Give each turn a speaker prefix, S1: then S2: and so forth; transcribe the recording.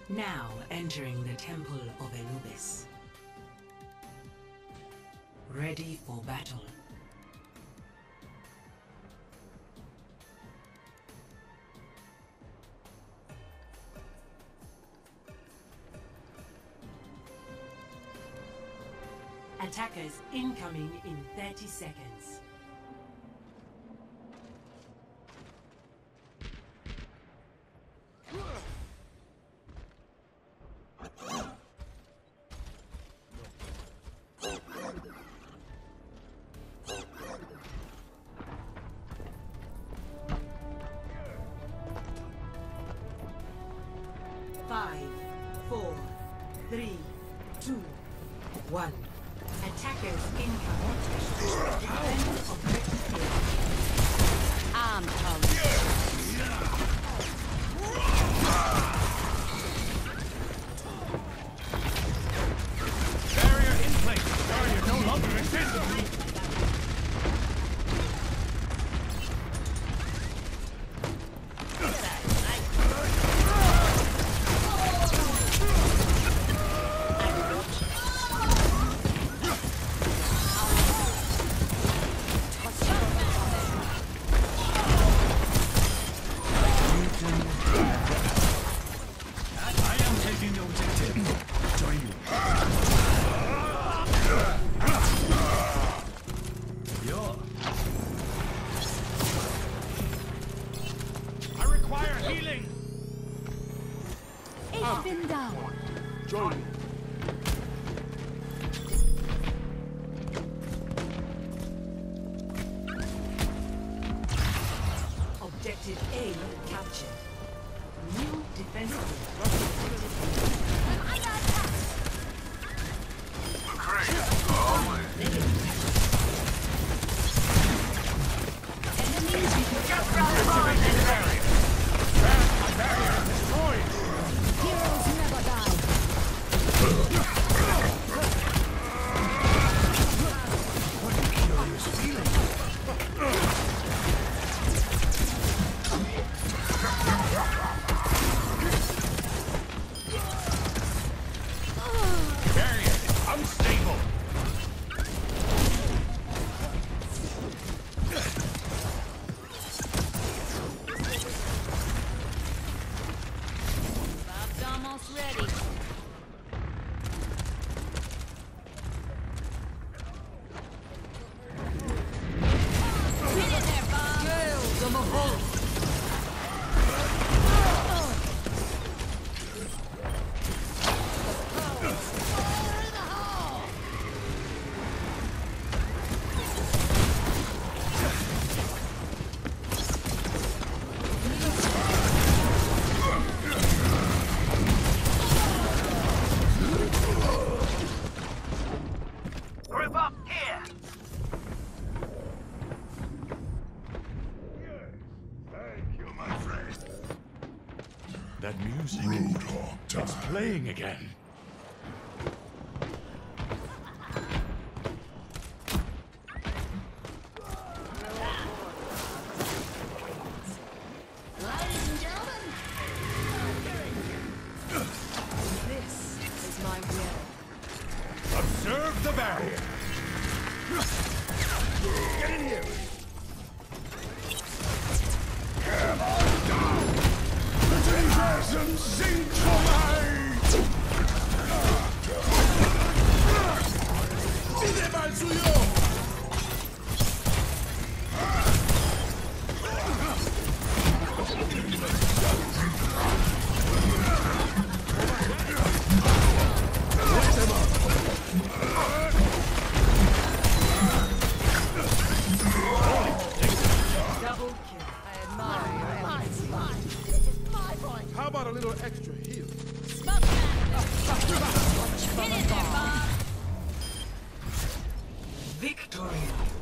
S1: Now entering the Temple of Anubis. Ready for battle. Attackers incoming in 30 seconds. Five, 4, 3, 2, 1. Attackers incoming. Defend objective A. I'm coming.
S2: Barrier in place. Barrier no longer exists.
S3: Been down.
S4: Join me.
S1: Objective A captured. New defensive.
S2: That music. It's playing again.
S3: Ladies and gentlemen, this is my will.
S2: Observe the barrier.
S4: Get in here. Universum singt vorbei! Sieh mal zu ihr! How about a little extra heal?
S1: Victory.